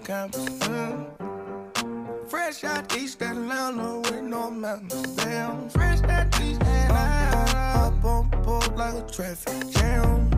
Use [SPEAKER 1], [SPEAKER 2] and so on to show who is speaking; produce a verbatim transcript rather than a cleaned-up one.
[SPEAKER 1] campus. Mm. Fresh out East Atlanta with no mountains. Damn, fresh out East Atlanta. Up on board like a traffic jam.